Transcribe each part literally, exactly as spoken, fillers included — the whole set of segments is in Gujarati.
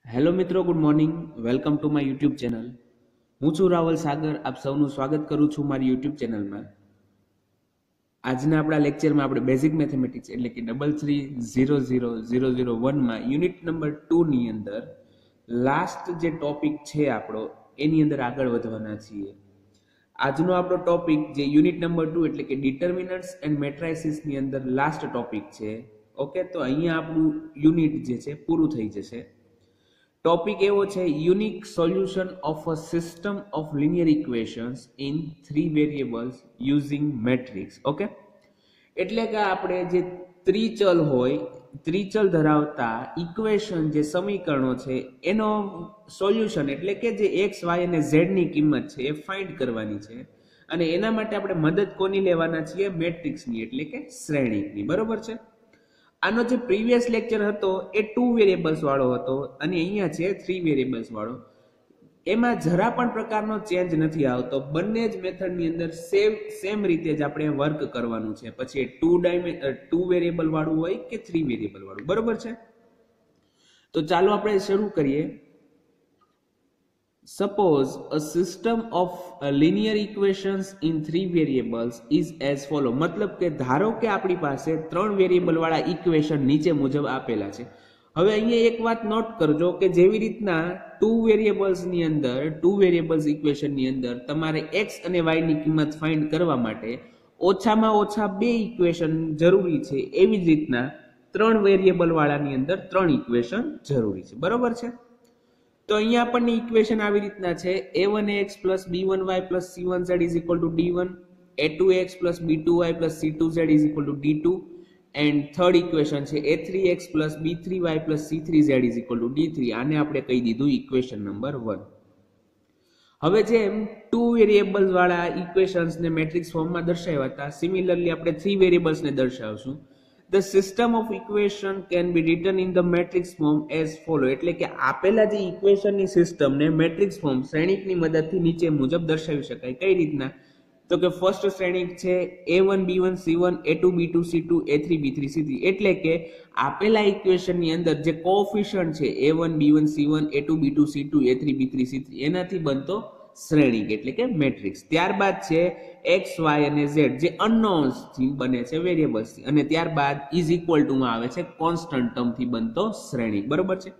હેલો મિત્રો, good morning. Welcome to my YouTube channel. હું છું રાવલ સાગર. આપ સૌનું સ્વાગત કરું છું મારી યુટ્યુબ ચેનલમાં. આજના આપણા લેક્ચરમાં આપણે બેઝિક મેથેમેટિક્સ એટલે કે double three zero zero zero zero વનમાં યુનિટ નંબર ટુની અંદર લાસ્ટ જે ટોપિક છે આપણો એની અંદર આગળ વધવાના છીએ. આજનો આપણો ટોપિક જે યુનિટ નંબર ટુ એટલે કે ડિટર્મિનન્ટ્સ એન્ડ મેટ્રાઇસિસની અંદર લાસ્ટ ટોપિક છે. ઓકે, તો અહીંયા આપણું યુનિટ જે છે પૂરું થઈ જશે. ટોપિક એવો છે unique solution of a system of linear equations in three variables using matrix. Okay, એટલે કે આપણે જે ત્રિચલ હોય ત્રિચલ ધરાવતા ઇક્વેશન જે સમીકરણો છે એનો સોલ્યુશન એટલે કે જે એક્સ વાય અને ઝેડ ની કિંમત છે એ ફાઇન્ડ કરવાની છે. અને એના માટે આપણે મદદ કોની લેવાના છીએ? મેટ્રિક્સની એટલે કે શ્રેણીકની. બરોબર છે. આનો જે પ્રીવિયસ લેક્ચર હતો એ ટુ વેરિયેબલ્સ વાળો હતો અને અહીંયા છે થ્રી વેરિયેબલ્સ વાળો. એમાં જરા પણ પ્રકારનો ચેન્જ નથી આવતો. બંને જ મેથડની અંદર સેમ સેમ રીતે જ આપણે વર્ક કરવાનું છે. પછી ટુ ડાયમે ટુ વેરિયેબલ વાળું હોય કે થ્રી વેરિયેબલ વાળું. બરોબર છે. તો ચાલો આપણે શરૂ કરીએ. Suppose a system of uh, linear equations in three variables is as follow. મતલબ કે ધારો કે આપણી પાસે ત્રણ વેરિયેબલ વાળા ઇક્વેશન નીચે મુજબ આપેલા છે. હવે અહીંયા એક વાત નોટ કરજો કે જેવી રીતના ટુ વેરિયેબલ્સ ની અંદર ટુ વેરિયેબલ્સ ઇક્વેશન ની અંદર તમારે એક્સ અને વાય ની કિંમત ફાઇન્ડ કરવા માટે ઓછામાં ઓછા બે ઇક્વેશન જરૂરી છે, એવી જ રીતના ત્રણ વેરિયેબલ વાળાની અંદર ત્રણ ઇક્વેશન જરૂરી છે. બરોબર છે. તો અહીંયા આપણને ઇક્વેશન આવી રીતના છે એ one x plus b one y plus c one z is equal to d one, A two x plus b two y plus c two z is equal to d two, and third equation છે a three x plus b three y plus c three z is equal to d three. આને આપણે કહી દીધું ઇક્વેશન નંબર વન. હવે જેમ ટુ વેરિયેબલ્સ વાળા ઇક્વેશન્સને મેટ્રિક્સ ફોર્મમાં દર્શાવ્યા હતા, સિમિલરલી આપણે થ્રી વેરિયેબલ્સને દર્શાવશું. The system of equation can be written in the matrix form as follow. એટલે કે આપેલા જે ઇક્વેશનની સિસ્ટમને મેટ્રિક્સ ફોર્મ શ્રેણિકની મદદથી નીચે મુજબ દર્શાવી શકાય. કઈ રીતના? તો કે ફર્સ્ટ શ્રેણિક છે એ one B one C one, એ two B two C two, એ three B three C three. એટલે કે આપેલા ઇક્વેશનની અંદર જે કોએફિશિયન્ટ છે એ one B one C one, એ two B two C two, એ three B three C three એનાથી બનતો શ્રેણિક એટલે કે મેટ્રિક્સ. ત્યારબાદ છે એક્સ વાય અને ઝેડ જે અનનોન્સ થી બને છે વેરિયેબલ્સ થી, અને ત્યારબાદ ઇઝ ઇક્વલ ટુ માં આવે છે કોન્સ્ટન્ટ ટર્મ થી બનતો શ્રેણિક. બરોબર છે.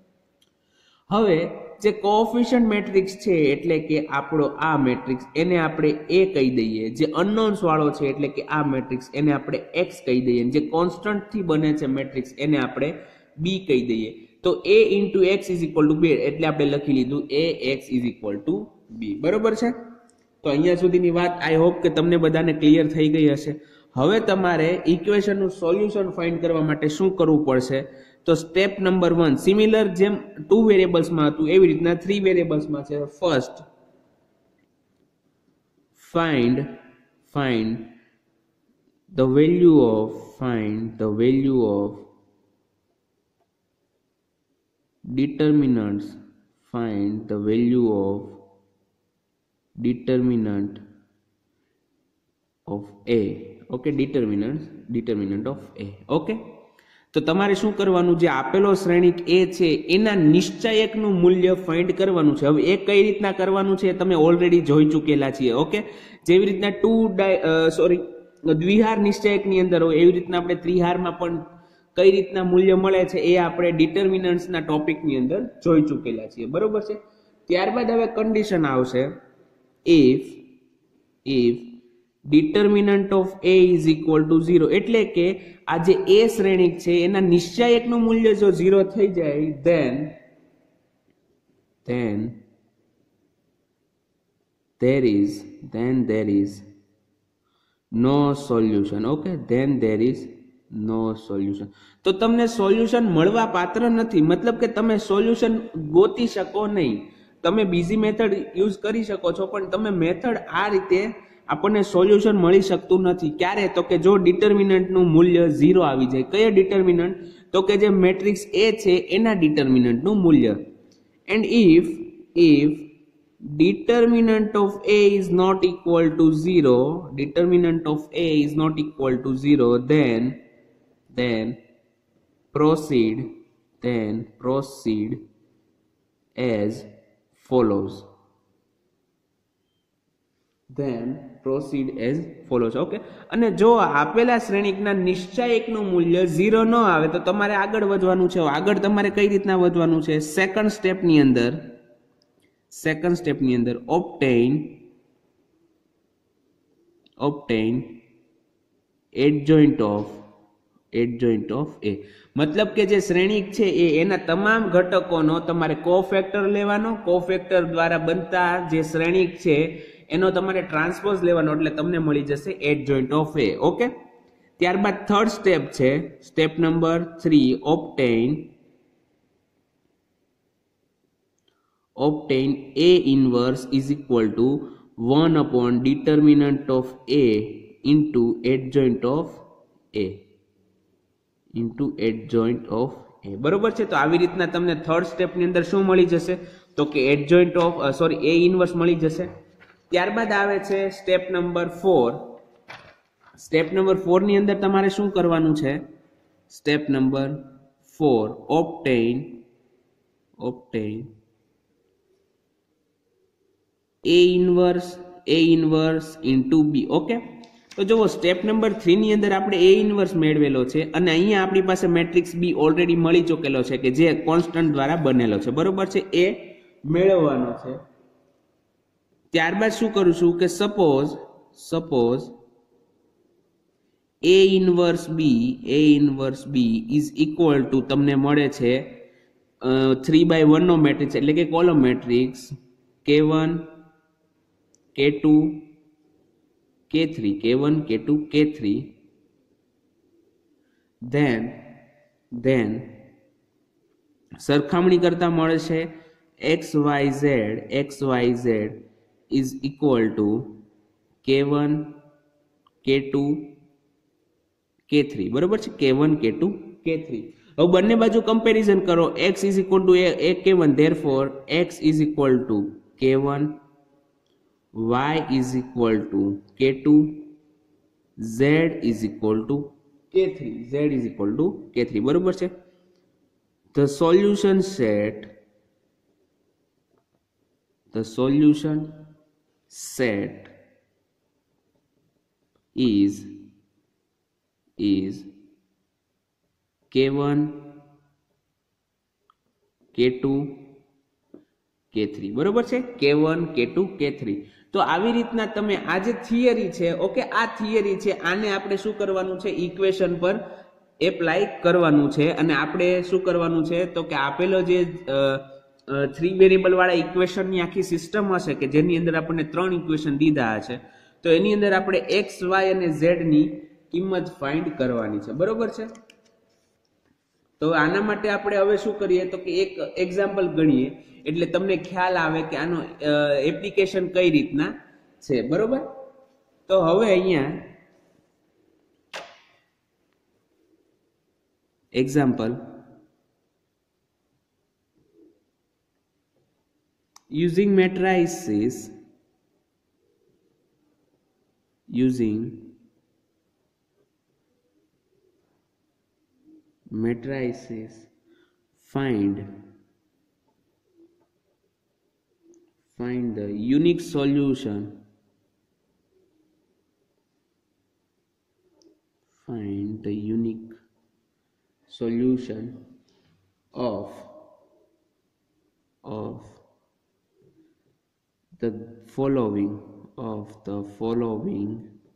હવે જે કોએફિશિયન્ટ મેટ્રિક્સ છે એટલે કે આપણો આ મેટ્રિક્સ એને આપણે એ કહી દઈએ. જે અનનોન્સ વાળો છે એટલે કે આ મેટ્રિક્સ એને આપણે એક્સ કહી દઈએ. જે કોન્સ્ટન્ટ થી બને છે મેટ્રિક્સ એને આપણે બી કહી દઈએ. તો a into x is equal to બે એટલે આપણે લખી લીધું a x is equal to b. બરોબર છે. તો અહીંયા સુધીની વાત આઈ હોપ કે તમને બધાને ક્લિયર થઈ ગઈ હશે. હવે તમારે ઇક્વેશનનું સોલ્યુશન ફાઇન્ડ કરવા માટે શું કરવું પડશે? તો સ્ટેપ નંબર વન, સિમિલર જેમ ટુ વેરિયેબલ્સમાં હતું એવી રીતના થ્રી વેરિયેબલ્સમાં છે. First find find the value of find the value of determinants find the value of determinant of a. Okay, determinants determinant of a. Okay, તો તમારે શું કરવાનું? જે આપેલો શ્રેણિક એ છે એના નિશ્ચયકનું મૂલ્ય ફાઇન્ડ કરવાનું છે. હવે એ કઈ રીતના કરવાનું છે તમે ઓલરેડી જોઈ ચૂકેલા છીએ. ઓકે, જેવી રીતના ટુ સોરી દ્વિહાર નિશ્ચયકની અંદર હોય એવી રીતના આપણે ત્રિહારમાં પણ કઈ રીતના મૂલ્ય મળે છે એ આપણે ડિટર્મિનન્ટ્સના ટોપિકની અંદર જોઈ ચૂકેલા છીએ. બરોબર છે. ત્યારબાદ હવે કન્ડિશન આવશે if if determinant of a is equal to zero. એટલે કે આ જે એ શ્રેણિક છે એના નિશ્ચયકનું મૂલ્ય જો ઝીરો થઈ જાય then then there is then there is no solution. okay, then there is no solution. તો તમને સોલ્યુશન મળવા પાત્ર નથી. મતલબ કે તમે સોલ્યુશન ગોતી શકો નહીં. તમે બીજી મેથડ યુઝ કરી શકો છો પણ તમે મેથડ આ રીતે આપણને સોલ્યુશન મળી શકતું નથી. ક્યારે? તો કે જો ડિટર્મિનન્ટનું મૂલ્ય ઝીરો આવી જાય. કયો ડિટર્મિનન્ટ? તો કે જે મેટ્રિક્સ એ છે એના ડિટર્મિનન્ટનું મૂલ્ય. And if if determinant of a is not equal to zero, determinant of a is not equal to zero, then then proceed then proceed as follows. Then proceed as follows. Okay, અને જો આપેલા શ્રેણિકના નિશ્ચાયકનું મૂલ્ય ઝીરો ન આવે તો તમારે આગળ વધવાનું છે. આગળ તમારે કઈ રીતના વધવાનું છે? સેકન્ડ સ્ટેપની અંદર સેકન્ડ સ્ટેપની અંદર obtain obtain adjoint of adjoint of a. મતલબ કે જે શ્રેણિક છે એ એના તમામ ઘટકોનો તમારે કોફેક્ટર લેવાનો, કોફેક્ટર દ્વારા બનતા જે શ્રેણિક છે એનો તમારે ટ્રાન્સપોઝ લેવાનો, એટલે તમને મળી જશે એડજોઇન્ટ ઓફ એ. ઓકે, ત્યારબાદ થર્ડ સ્ટેપ છે step number three, obtain obtain a inverse is equal to one upon determinant of a into adjoint of a into adjoint of a. બરોબર છે. તો આવી રીતના તમને થર્ડ સ્ટેપની અંદર શું મળી જશે? તો કે adjoint of sorry a inverse મળી જશે. ત્યારબાદ આવે છે step number four. Step number four ની અંદર તમારે શું કરવાનું છે? Step number four, obtain obtain a inverse a inverse into b. Okay, તો જુઓ સ્ટેપ નંબર થ્રી ની અંદર આપણે એ ઇનવર્સ મેળવેલો છે અને અહીંયા આપણી પાસે મેટ્રિક્સ બી ઓલરેડી મળી ચૂકેલો છે કે જે કોન્સ્ટન્ટ દ્વારા બનેલો છે. બરોબર છે, એ મેળવવાનો છે. ત્યારબાદ શું કરું છું કે suppose suppose a inverse b a inverse b is equal to તમને મળે છે થ્રી બાય વન નો મેટ્રિક્સ એટલે કે column matrix k one k two k three k one k two k three. Then then સરખામણી કરતા મળે છે x Y Z x Y Z is equal to k one k two k three. બરોબર છે, કે one k two k three. હવે બંને બાજુ કમ્પેરિઝન કરો. x is equal to a k one, therefore x is equal to k one, y is equal to k two, z is equal to k three z is equal to k three. બરોબર છે. the solution set the solution set is is k one k two k three. બરોબર છે, કે one k two k three. તો આવી રીતના તમે આ જે થિયરી છે, ઓકે, આ થિયરી છે આને આપણે શું કરવાનું છે? ઇક્વેશન પર એપ્લાય કરવાનું છે. અને આપણે શું કરવાનું છે તો કે આપેલો જે થ્રી વેરિયેબલ વાળા ઇક્વેશનની આખી સિસ્ટમ હશે કે જેની અંદર આપણને ત્રણ ઇક્વેશન દીધા હશે, તો એની અંદર આપણે એક્સ વાય અને ઝેડ ની કિંમત ફાઇન્ડ કરવાની છે. બરોબર છે. તો આના માટે આપણે હવે શું કરીએ તો કે એક એક્ઝામ્પલ ગણીએ એટલે તમને ખ્યાલ આવે કે આનો એપ્લિકેશન કઈ રીતના છે. બરોબર. તો હવે અહીંયા example, using matrices using matrices find find the unique solution find the unique solution of of the following of the following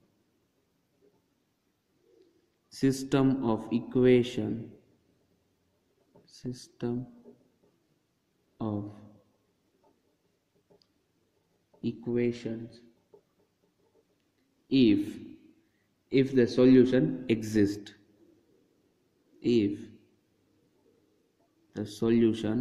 system of equation system of equations if if the solution exists if the solution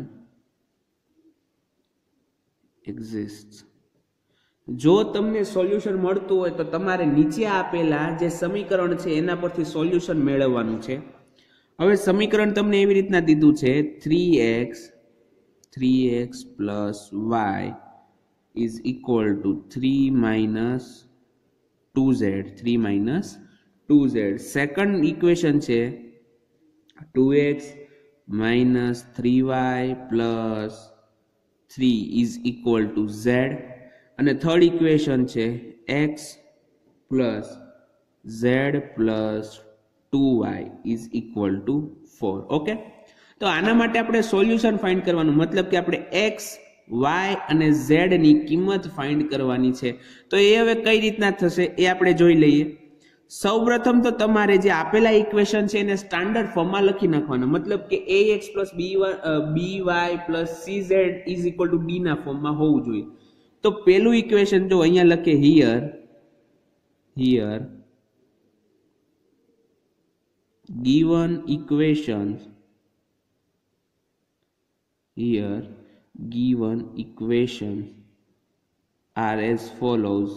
exists. જો તમને સોલ્યુશન મળતું હોય તો તમારે નીચે આપેલા જે સમીકરણ છે એના પરથી સોલ્યુશન મેળવવાનું છે. હવે સમીકરણ તમને એવી રીતના દીધું છે three x three x plus y is equal to three minus two z three minus two z. Second equation છે two x minus three y plus three is equal to z અને થર્ડ ઇક્વેશન છે x plus z plus two y is equal to four. Okay, તો આના માટે આપણે સોલ્યુશન ફાઇન્ડ કરવાનું, મતલબ કે આપણે એક્સ વાય અને ઝેડ ની કિંમત ફાઇન્ડ કરવાની છે. તો એ હવે કઈ રીતના થશે એ આપણે જોઈ લઈએ. સૌપ્રથમ તો તમારે જે આપેલા ઇક્વેશન છે એને સ્ટાન્ડર્ડ ફોર્મમાં લખી નાખવાના, મતલબ કે a x plus b y plus c z is equal to d ના ફોર્મમાં હોવું જોઈએ. તો પેલું ઇક્વેશન જો અહીંયા લખે here here given equations here given equations are as follows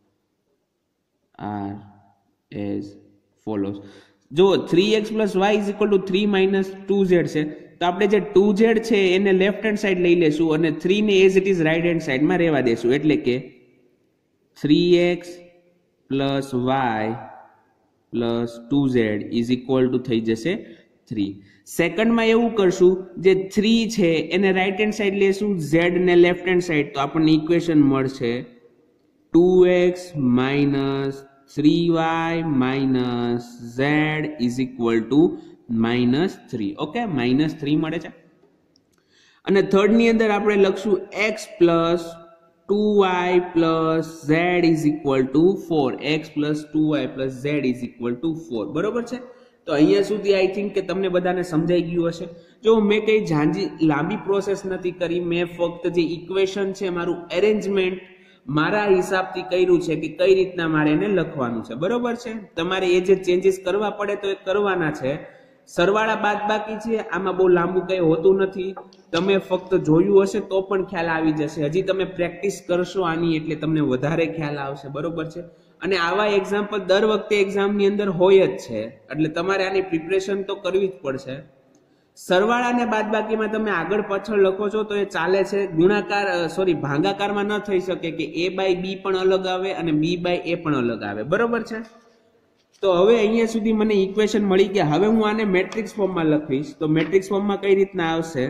are as follows. જો three x plus y is equal to three minus two z છે તો આપણે જે ટુ ઝેડ છે એને લેફ્ટ હેન્ડ સાઈડ લઈ લેશું અને થ્રી ને as it is right hand સાઈડમાં રહેવા દેશું, એટલે કે three x plus y plus two z is equal to થઈ જશે થ્રી. સેકન્ડમાં એવું કરશું, જે થ્રી છે એને રાઈટ હેન્ડ સાઈડ લેશું, ઝેડ ને લેફ્ટ હેન્ડ સાઈડ, તો આપણને ઇક્વેશન મળશે two x minus three y minus z is equal to minus three. Okay, minus three મળે છે. અને થર્ડ ની અંદર આપણે લખશું x plus two y plus z is equal to four. X plus two y plus z is equal to four. બરોબર છે. તો અહીંયા સુધી આઈ થિંક કે તમને બધાને સમજાઈ ગયું હશે. જો મેં કઈ ઝાંઝી લાંબી પ્રોસેસ નથી કરી, મેં ફક્ત જે ઇક્વેશન છે મારું એરેન્જમેન્ટ મારા હિસાબથી કર્યું છે કે કઈ રીતના મારે એને લખવાનું છે. બરોબર છે. તમારે એ જે ચેન્જીસ કરવા પડે તો એ કરવાના છે. સરવાળા બાદ બાકી છે, આમાં બહુ લાંબુ કઈ હોતું નથી. તમે ફક્ત જોયું હશે તો પણ ખ્યાલ આવી જશે. હજી તમે પ્રેક્ટિસ કરશો આની એટલે તમને વધારે ખ્યાલ આવશે. બરોબર છે. અને આવા એક્ઝામ્પલ દર વખતે એક્ઝામની અંદર હોય જ છે, એટલે તમારે આની પ્રિપરેશન તો કરવી જ પડશે. સરવાળા અને બાદબાકીમાં તમે આગળ પાછળ લખો છો તો એ ચાલે છે. ગુણાકાર સોરી ભાગાકારમાં ન થઈ શકે કે એ બાય બી પણ અલગ આવે અને બી બાય એ પણ અલગ આવે. બરોબર છે. તો હવે અહીંયા સુધી મને ઇક્વેશન મળી ગયા. હવે હું આને મેટ્રિક્સ ફોર્મમાં લખીશ. તો મેટ્રિક્સ ફોર્મમાં કઈ રીતના આવશે?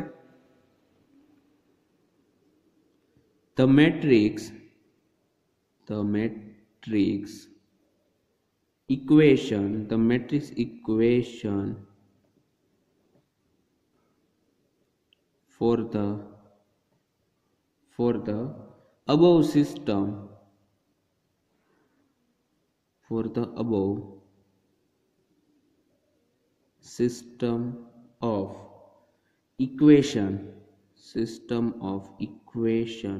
The matrix the matrix equation the matrix equation for the for the above system for the above system of equation system of equation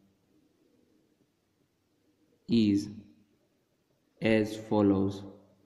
is as follows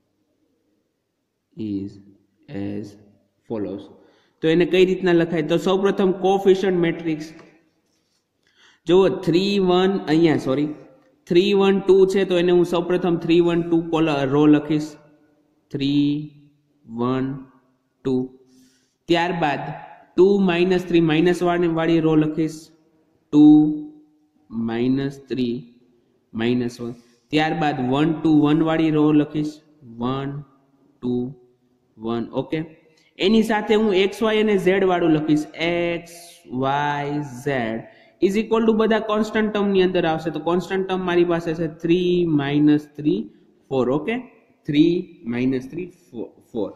is as follows. તો એને કઈ રીતના લખાય? તો સૌપ્રથમ કોફિશિયન્ટ મેટ્રિક્સ જો થ્રી વન અહીંયા સોરી થ્રી વન ટુ છે તો એને હું સૌપ્રથમ થ્રી વન ટુ રો લખીશ. Three one two. ત્યારબાદ ટુ માઇનસ થ્રી માઇનસ વાળી રો લખીશ. Two minus three minus one. ત્યારબાદ વન ટુ વન વાળી રો લખીશ. One two one. ઓકે. એની સાથે હું એક્સ વાય અને ઝેડ વાળું લખીશ. X Y Z is equal to બધા કોન્સ્ટન્ટ ટર્મ ની અંદર આવશે. તો કોન્સ્ટન્ટ ટર્મ મારી પાસે છે three minus three four. Okay, three minus three four.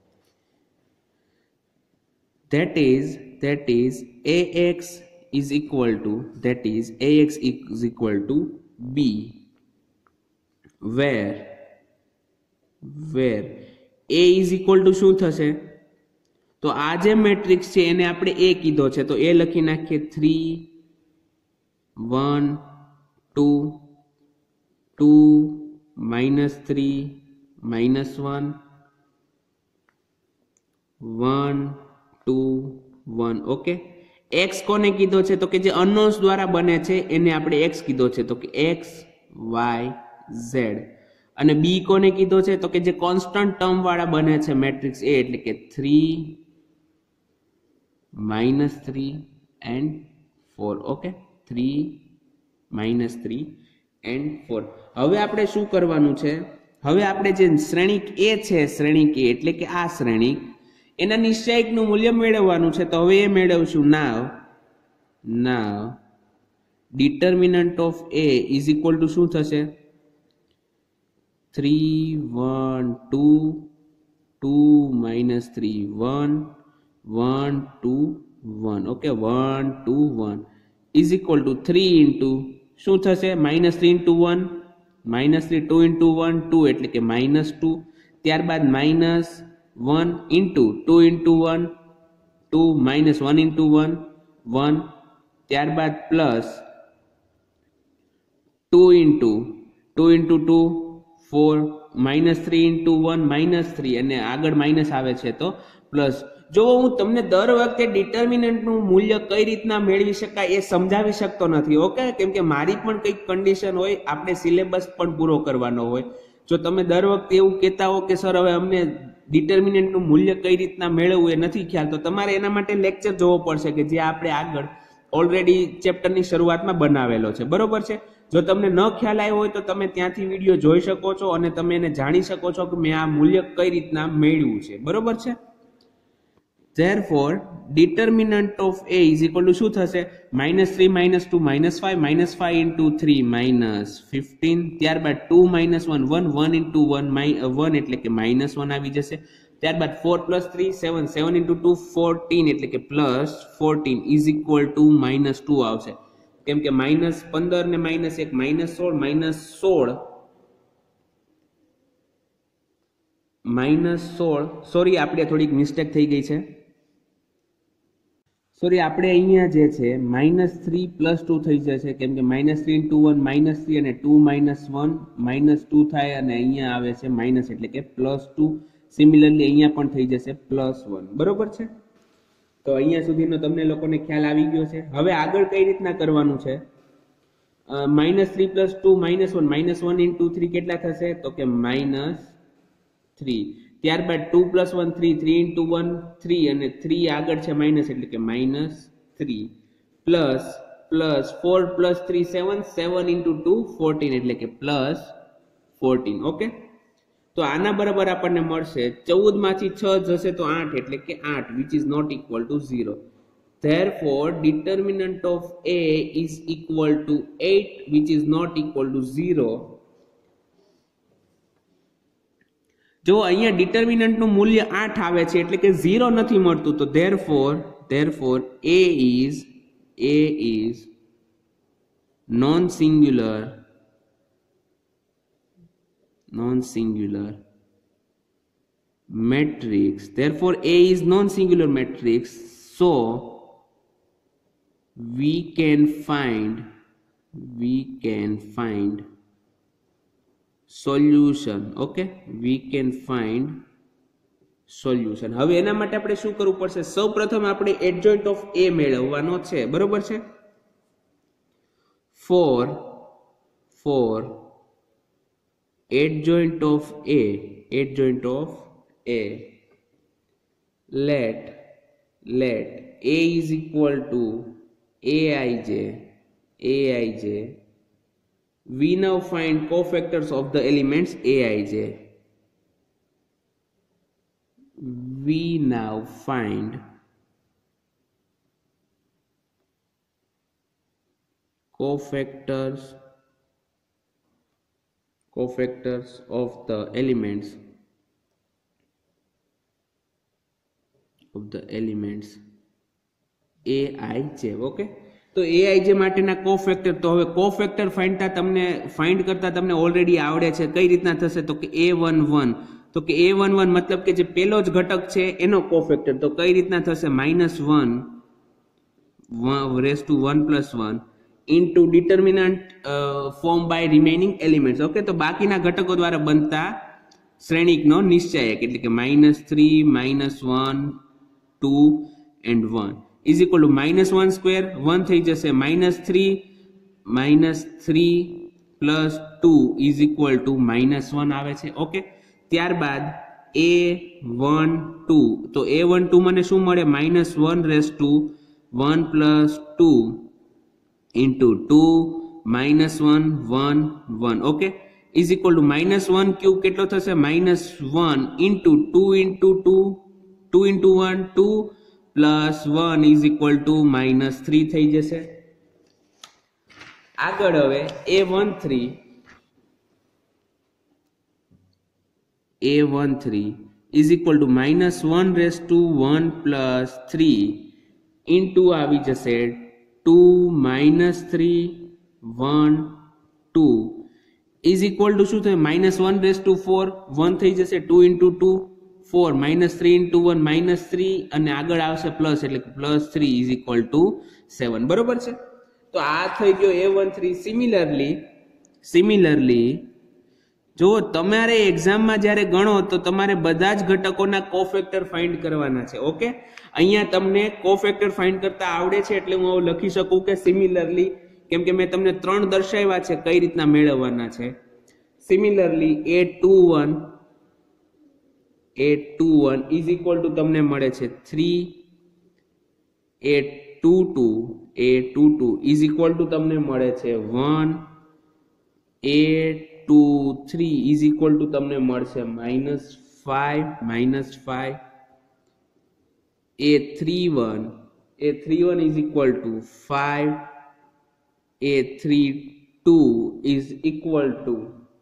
that is that is ax is equal to that is ax is equal to b where where a is equal to શું થશે? તો આ જે મેટ્રિક્સ છે એને આપણે એ કીધો છે તો એ લખી નાખીએ. Three one two two minus three minus one one two one. Okay. X કોને કીધો છે? તો કે જે અનનોન્સ દ્વારા બને છે એને આપણે એક્સ કીધો છે તો કે એક્સ વાય ઝેડ. અને બી કોને કીધો છે? તો કે જે કોન્સ્ટન્ટ ટર્મ વાળા બને છે મેટ્રિક્સ એ, એટલે કે three minus three and four. Okay, three minus three and four. હવે આપણે શું કરવાનું છે? હવે આપણે જે શ્રેણિક એ છે શ્રેણિક એ એટલે કે આ શ્રેણિક એના નિશ્ચયકનું મૂલ્ય મેળવવાનું છે. તો હવે એ મેળવશું. Now now determinant of a is equal to શું થશે? Three one two two minus three one one two one. Okay, one two one is equal to three into શું થશે? Minus three into one, minus three, two into one two એટલે કે માઇનસ ટુ. ત્યારબાદ minus one into two into one two, minus one into one one. ત્યારબાદ plus two into two into two four, minus three into one minus three અને આગળ માઇનસ આવે છે તો પ્લસ. જો હું તમને દર વખતે ડિટર્મિનન્ટનું મૂલ્ય કઈ રીતના મેળવી શકાય એ સમજાવી શકતો નથી. ઓકે, કેમ કે મારી પણ કંઈક કન્ડિશન હોય, આપણે સિલેબસ પણ પૂરો કરવાનો હોય. જો તમે દર વખતે એવું કહેતા હો કે સર હવે અમને ડિટર્મિનન્ટનું મૂલ્ય કઈ રીતના મેળવવું એ નથી ખ્યાલ, તો તમારે એના માટે લેક્ચર જોવો પડશે કે જે આપણે આગળ ઓલરેડી ચેપ્ટરની શરૂઆતમાં બનાવેલો છે. બરોબર છે? જો તમને ન ખ્યાલ આવ્યો હોય તો તમે ત્યાંથી વિડીયો જોઈ શકો છો અને તમે એને જાણી શકો છો કે મેં આ મૂલ્ય કઈ રીતના મેળવ્યું છે. બરોબર છે? Therefore, determinant of A is equal to શું થશે? Minus three minus two minus five, minus five into three minus fifteen. ત્યારબાદ two minus one one, one into one one એટલે કે માઇનસ વન આવી જશે. ત્યારબાદ four plus three seven, seven into two fourteen એટલે કે plus fourteen is equal to minus two આવશે. કેમ કે માઇનસ પંદર ને માઇનસ એક માઇનસ સોળ, માઇનસ સોળ માઇનસ સોળ સોરી આપણે થોડીક મિસ્ટેક થઈ ગઈ છે. સોરી આપણે અહીંયા જે છે માઇનસ થ્રી પ્લસ ટુ થઈ જશે, કેમ કે minus three into one minus three અને two minus one minus two થાય અને અહીંયા આવે છે માઇનસ એટલે કે પ્લસ ટુ. સિમિલરલી અહીંયા પણ થઈ જશે પ્લસ વન. બરોબર છે? તો અહીંયા સુધીનો તમને લોકોને ખ્યાલ આવી ગયો છે. હવે આગળ કઈ રીતના કરવાનું છે? Minus three plus two minus one, minus one into three કેટલા થશે? તો કે માઇનસ થ્રી. ત્યારબાદ two plus one three, three into one three અને થ્રી આગળ છે માઇનસ એટલે કે minus three. Plus plus four plus three seven, seven into two fourteen એટલે કે પ્લસ ફોર્ટીન. ઓકે, તો આના બરાબર આપણને મળશે ચૌદ માંથી છ જશે તો આઠ એટલે કે આઠ, which is not equal to zero. Therefore, determinant of A is equal to eight, which is not equal to zero. જો અહીંયા ડિટર્મિનન્ટનું મૂલ્ય આઠ આવે છે એટલે કે ઝીરો નથી મળતું, તો therefore therefore A is A is non singular non singular matrix. Therefore A is non singular matrix, so we can find we can find solution. Okay, we can find solution. હવે એના માટે આપણે શું કરવું પડશે? સૌપ્રથમ આપણે એડજોઇન્ટ ઓફ A મેળવવાનો છે. બરોબર છે? for for adjoint of A adjoint of A let let A is equal to Aij Aij. We now find cofactors of the elements Aij. We now find cofactors cofactors of the elements of the elements Aij. Okay, તો Aij માટેના કોફેક્ટર, તો હવે કોફેક્ટર ફાઇન્ડતા તમને ફાઇન્ડ કરતા તમને ઓલરેડી આવડે છે. કઈ રીતના થશે? તો કે A one one, તો કે A one one મતલબ કે જે પેલો જ ઘટક છે એનો કોફેક્ટર. તો કઈ રીતના થશે? Minus one raise to one plus one into determinant form by remaining elements. Okay, તો બાકીના ઘટકો દ્વારા બનતા શ્રેણિકનો નિશ્ચયક એટલે કે minus three minus one two and one is equal to minus one square, one થઈ જશે minus three minus three plus two is equal to minus one આવે છે. ઓકે, ત્યારબાદ એ વન ટુ, તો એ વન ટુ મને શું મળે? Minus one raise to one plus two into two minus one one one. Okay, is equal to minus one cube કેટલો થશે? Minus one into two into two two into one two plus one is equal to minus three થઈ જશે. આગળ હવે a one three a one three is equal to minus one raise to one plus three into આવી જશે two minus three one two is equal to શું થયું minus one raise to four one થઈ જશે two into two four minus three into one minus three અને આગળ આવશે પ્લસ એટલે plus three is equal to seven. બરોબર છે. તો આ થઈ ગયો a one three. Similarly similarly જો તમારે એક્ઝામમાં જ્યારે ગણો તો તમારે બધા જ ઘટકોના કોફેક્ટર ફાઇન્ડ કરવાના છે. ઓકે, અહીંયા તમને કોફેક્ટર ફાઇન્ડ કરતા આવડે છે એટલે હું લખી શકું કે સિમિલરલી, કેમ કે મેં તમને ત્રણ દર્શાવ્યા છે કઈ રીતના મેળવવાના છે. Similarly a two one A two one is equal to તમને મળે છે three, a two two a two two is equal to તમને મળે છે one, A two three is equal to તમને મળશે minus five minus five, a three one a three one is equal to five, a three two is equal to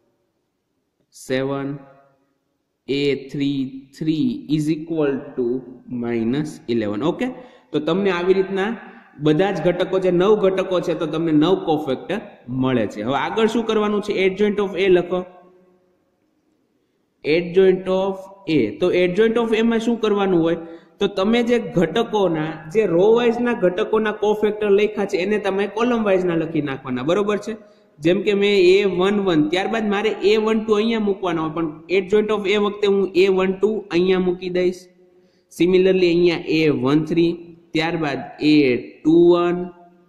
seven, a three three is equal to minus eleven. Okay, તો તમને આવી રીતના બધા જ ઘટકો છે, નવ ઘટકો છે, તો તમને નવ કોફેક્ટર મળે છે. હવે આગળ શું કરવાનું છે? એડજોઇન્ટ ઓફ એ લખો. એડજોઇન્ટ ઓફ એ, તો એડજોઇન્ટ ઓફ એ માં શું કરવાનું હોય? તો તમે જે ઘટકોના જે રો વાઇઝ ના ઘટકોના કોફેક્ટર લખ્યા છે એને તમે કોલમ વાઇઝ ના લખી નાખવાના. બરોબર છે. જેમ કે મેં એ વન વન, ત્યારબાદ મારે એ વન ટુ અહીંયા મૂકવાનો હોય, પણ એડજોઇન્ટ ઓફ એ વખતે હું એ વન ટુ અહીંયા મૂકી દઈશ. સિમિલરલી અહીંયા એ વન થ્રી, ત્યારબાદ a two one,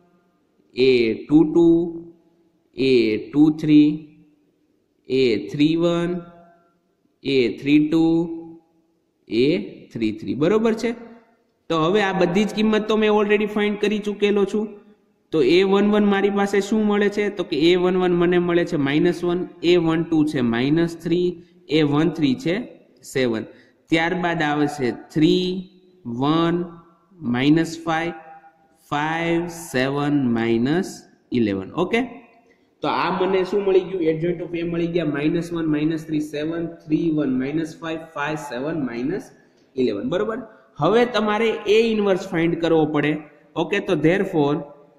A two two, a two three, a three one, a three two, A three three. બરોબર છે. તો હવે આ બધી જ કિંમત તો મેં ઓલરેડી ફાઇન્ડ કરી ચૂકેલો છું. તો એ વન વન મારી પાસે શું મળે છે? તો કે એ વન વન મને મળે છે minus one, a one two છે minus three, a one three છે સેવન. ત્યારબાદ આવે છે three one minus five, five seven minus eleven. Okay, તો આ મને શું મળી ગયું? એડજોઇન્ટ ઓફ એ મળી ગયા minus one minus three seven, three one minus five, five seven minus eleven. બરોબર. હવે તમારે એ ઇનવર્સ ફાઇન્ડ કરવો પડે. ઓકે, તો ધેરફોર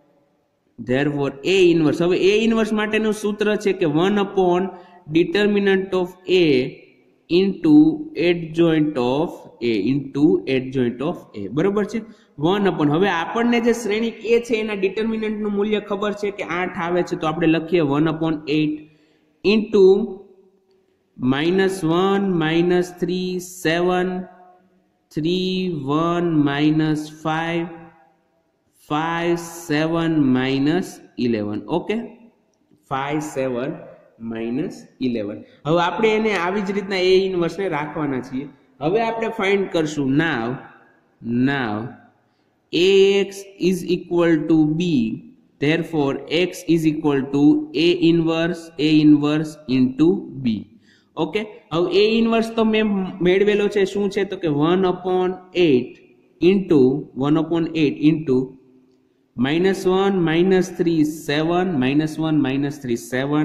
ધેરફોર એ ઇનવર્સ. હવે એ ઇનવર્સ માટેનું સૂત્ર છે કે one upon determinant of a into adjoint of a into adjoint of a. બરોબર છે. વન અપોન, હવે આપણને જે શ્રેણિક એ છે એના ડિટર્મિનન્ટ નું મૂલ્ય ખબર છે કે આઠ આવે છે, તો આપણે લખીએ one upon eight into minus one minus three seven, three one minus five, five seven minus eleven. Okay, five seven minus eleven. હવે આપણે એને આવી જ રીતના એ ઇનવર્સને રાખવાના છીએ. હવે આપણે ફાઇન્ડ કરશું now now ax is equal to b, therefore x is equal to a inverse a inverse into b. Okay, હવે a ઇનવર્સ તો મેં મેળવેલો છે. શું છે? તો કે one upon eight into one upon eight into minus one minus three seven, minus one minus three seven,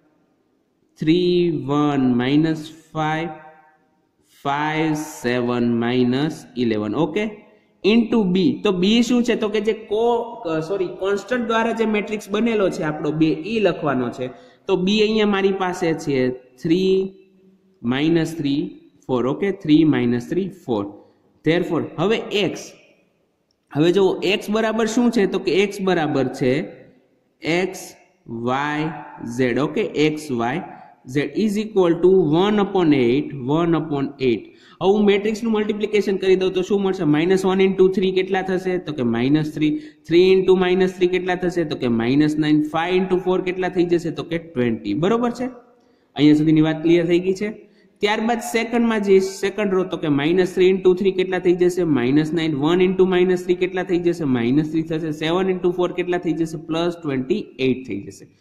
three one minus five, five seven minus eleven. Okay, into B. તો બી શું છે? તો કે જે કો સોરી કોન્સ્ટન્ટ દ્વારા જે મેટ્રિક્સ બનેલો છે આપણો બે, ઈ લખવાનો છે. તો બી અહીંયા મારી પાસે છે three minus three four. Okay, three minus three four. Therefore હવે એક્સ, હવે જો એક્સ બરાબર શું છે? તો કે એક્સ બરાબર છે x Y Z. Okay, X Y Z is equal to one upon eight, one upon eight. હવે હું મેટ્રિક્સનું મલ્ટિપ્લિકેશન કરી દઉં તો શું મળશે? માઇનસ વન ઇન્ટુ થ્રી કેટલા થશે? તો કે minus three. Three into minus three કેટલા થશે? તો કે minus nine. Five into four કેટલા થઈ જશે? તો કે ટ્વેન્ટી. બરોબર છે. અહીંયા સુધીની વાત ક્લિયર થઈ ગઈ છે. ત્યારબાદ સેકન્ડમાં જે સેકન્ડ રો, તો કે માઇનસ થ્રી ઇન્ટુ થ્રી કેટલા થઈ જશે? Minus nine. One into minus three કેટલા થઈ જશે? માઇનસ થ્રી થશે. સેવન ઇન્ટુ ફોર કેટલા થઈ જશે? પ્લસ ટ્વેન્ટી એટ થઈ જશે.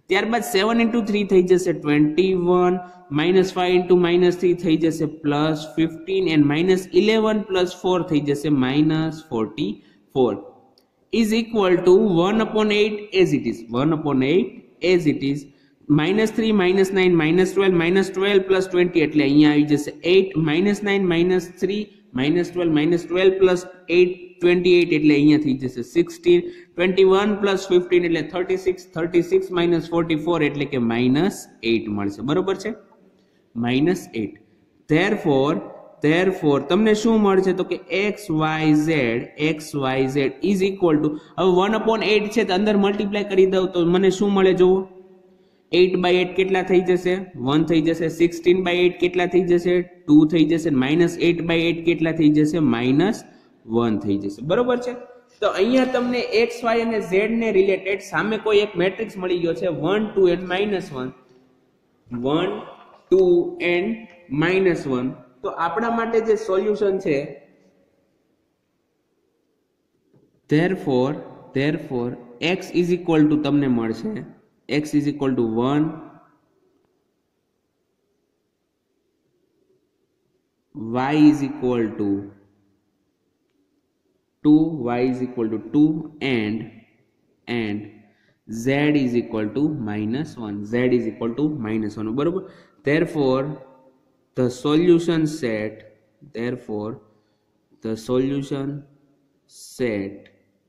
ત્યારબાદ સેવન ઇન્ટુ થ્રી થઈ જશે twenty one, minus five into minus three થઈ જશે plus fifteen and minus eleven plus four થઈ જશે minus forty four is equal to one upon eight as it is, one upon eight as it is, minus three, minus nine, minus twelve, minus twelve plus twenty એટલે અહીંયા આવી જશે eight, minus nine, minus three, minus twelve, minus twelve plus eight twenty eight એટલે અહીંયા થઈ જશે sixteen, twenty one plus fifteen એટલે thirty six, thirty six minus forty four એટલે કે માઇનસ એટ મળશે. બરોબર છે, માઇનસ એટ. ધેરફોર ધેરફોર તમને શું મળશે તો કે X Y Z, x Y Z is equal to, હવે વન અપોન એટ છે તો અંદર મલ્ટીપ્લાય કરી દઉં તો મને શું મળે જુઓ, એટ બાય એટ કેટલા થઈ જશે, વન થઈ જશે, સિક્સટીન બાય એટ કેટલા થઈ જશે, ટુ થઈ જશે, માઇનસ એટ બાય એટ કેટલા થઈ જશે, માઇનસ વન થઈ જશે. બરોબર છે. તો અહીંયા તમને એક્સ વાય અને ઝેડ ને રિલેટેડ સામે કોઈ એક મેટ્રિક્સ મળી ગયો છે one, two and minus one, one, two and minus one. તો આપણા માટે જે સોલ્યુશન છે therefore therefore X is equal to તમને મળશે x is equal to one, y is equal to two, y is equal to two, and and z is equal to minus one, z is equal to minus one. બરોબર. Therefore the solution set therefore the solution set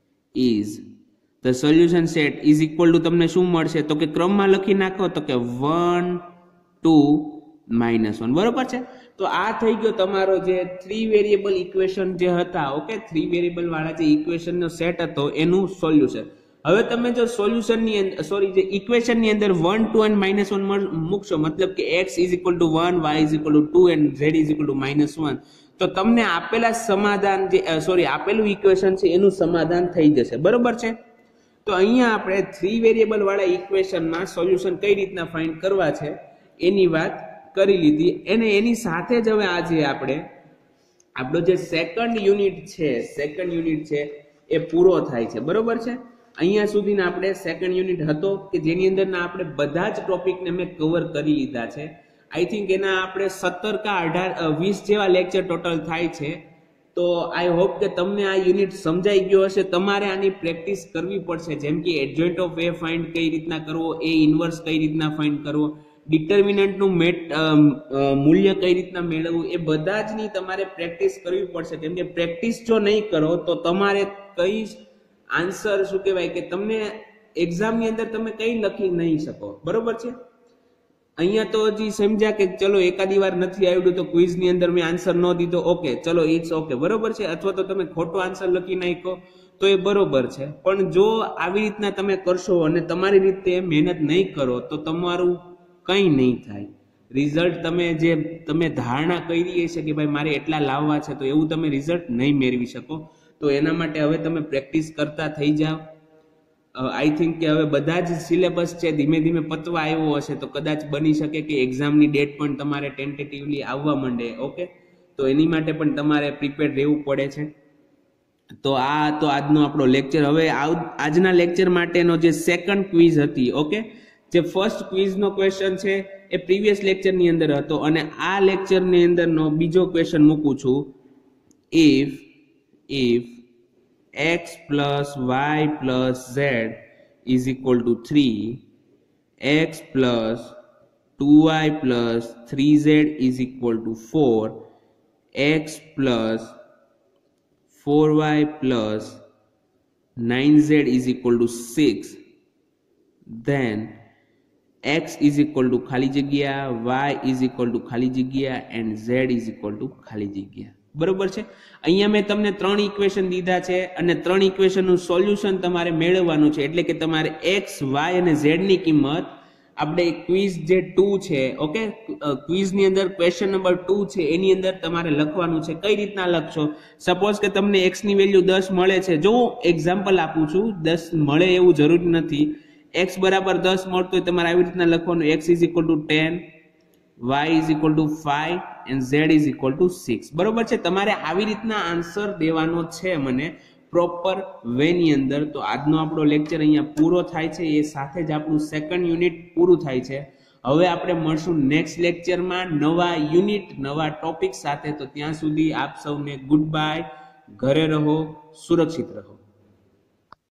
is the solution set is equal to તમને શું મળશે તો કે ક્રમમાં લખી નાખો તો કે વન, ટુ, માઇનસ વન. બરોબર છે. તો આ થઈ ગયો તમારો જે થ્રી વેરિયેબલ ઇક્વેશન જે હતા, ઓકે, થ્રી વેરિયેબલ વાળા જે ઇક્વેશન નો સેટ હતો એનું સોલ્યુશન. હવે તમે જો સોલ્યુશન ની અંદર સોરી જે ઇક્વેશન ની અંદર one, two and minus one મૂકશો, મતલબ કે x is equal to one, y is equal to two and z is equal to minus one, તો તમને આપેલા સમાધાન જે સોરી આપેલું ઇક્વેશન છે એનું સમાધાન થઈ જશે. બરોબર છે. તો અહીંયા આપણે થ્રી વેરિયેબલ વાળા ઇક્વેશનમાં સોલ્યુશન કઈ રીતના ફાઇન્ડ કરવા છે એની વાત કરી લીધી. અને એની સાથે જ હવે આજે આપણે આપણો જે સેકન્ડ યુનિટ છે સેકન્ડ યુનિટ છે એ પૂરો થાય છે. બરોબર છે. અહીંયા સુધીના આપણે સેકન્ડ યુનિટ હતો કે જેની અંદરના આપણે બધા જ ટોપિકને મેં કવર કરી લીધા છે. આઈ થિંક એના આપણે સત્તર કા અઢાર વીસ જેવા લેક્ચર ટોટલ થાય છે. તો આઈ હોપ કે તમને આ યુનિટ સમજાઈ ગયો હશે. તમારે આની પ્રેક્ટિસ કરવી પડશે, જેમ કે એડજોઇન્ટ ઓફ એ ફાઇન્ડ કઈ રીતના કરવો, એ ઇન્વર્સ કઈ રીતના ફાઇન્ડ કરવો, ડિટર્મિનન્ટનું મેટ મૂલ્ય કઈ રીતના મેળવવું, એ બધા જ ની તમારે પ્રેક્ટિસ કરવી પડશે. કેમ કે પ્રેક્ટિસ જો નહીં કરો તો તમારે કઈ આન્સર શું કહેવાય કે તમને એક્ઝામની અંદર તમે કઈ લખી નહીં શકો. બરોબર છે. અહીંયા તો હજી સમજ્યા કે ચલો એકાદી વાર નથી આવડ્યું તો ક્વિઝ ની અંદર મેં આન્સર ન દીધો, ઓકે ચલો ઇટ્સ ઓકે. બરોબર છે. અથવા તો તમે ખોટો આન્સર લખી નાખો તો એ બરોબર છે. પણ જો આવી રીતના તમે કરશો અને તમારી રીતે મહેનત નહીં કરો તો તમારું કંઈ નહીં થાય. રિઝલ્ટ તમે જે તમે ધારણા કરી છે કે ભાઈ મારે એટલા લાવવા છે, તો એવું તમે રિઝલ્ટ નહીં મેળવી શકો. તો એના માટે હવે તમે પ્રેક્ટિસ કરતા થઈ જાઓ. આઈ થિંક કે હવે બધા જ સિલેબસ છે ધીમે ધીમે પતવા આવ્યો હશે, તો કદાચ બની શકે કે એક્ઝામની ડેટ પણ તમારે ટેન્ટેટિવલી આવવા માંડે. ઓકે, તો એની માટે પણ તમારે પ્રિપેર રહેવું પડે છે. તો આ તો આજનો આપણો લેક્ચર. હવે આજના લેક્ચર માટેનો જે સેકન્ડ ક્વિઝ હતી, ઓકે, જે ફર્સ્ટ ક્વિઝનો ક્વેશ્ચન છે એ પ્રીવિયસ લેક્ચરની અંદર હતો, અને આ લેક્ચરની અંદરનો બીજો ક્વેશ્ચન મૂકું છું. If if x plus y plus z is equal to three, x plus two y plus three z is equal to four, x plus four y plus nine z is equal to six, then x is equal to ખાલી જગ્યા, y is equal to ખાલી જગ્યા and z is equal to ખાલી જગ્યા. બરોબર છે. અહીંયા મેં તમને ત્રણ ઇક્વેશન દીધા છે અને ત્રણ ઇક્વેશનનું સોલ્યુશન તમારે મેળવવાનું છે. એટલે કે તમારે એક્સ, વાય અને ઝેડ ની કિંમત આપણે ક્વિઝ જે ટુ છે, ઓકે, ક્વિઝ ની અંદર ક્વેશ્ચન નંબર ટુ છે એની અંદર તમારે લખવાનું છે. કઈ રીતના લખશો? સપોઝ કે તમને એક્સ ની વેલ્યુ દસ મળે છે. જો એક્ઝામ્પલ આપું છું, દસ મળે એવું જરૂરી નથી. એક્સ બરાબર દસ મળતો હોય તમારે આવી રીતના લખવાનું, X is equal to ten, y is equal to five and z is equal to six. બરોબર છે. તમારે આવી રીતના આન્સર દેવાનો છે મને, પ્રોપર વે ની અંદર. તો આજનો આપણો લેક્ચર અહીંયા પૂરો થાય છે, એ સાથે જ આપણું સેકન્ડ યુનિટ પૂરું થાય છે. હવે આપણે મળશું નેક્સ્ટ લેક્ચરમાં નવા યુનિટ નવા ટોપિક સાથે. તો ત્યાં સુધી આપ સૌને ગુડ બાય, ઘરે રહો, સુરક્ષિત રહો.